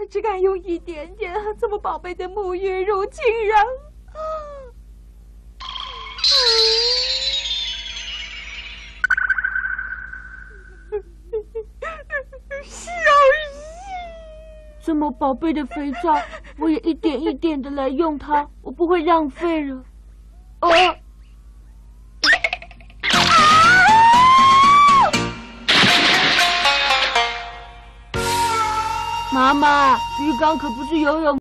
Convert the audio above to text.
只敢用一点点，这么宝贝的沐浴乳，竟然……小姨， 这么宝贝的肥皂，我也一点一点的来用它，我不会浪费了。妈妈，浴缸可不是游泳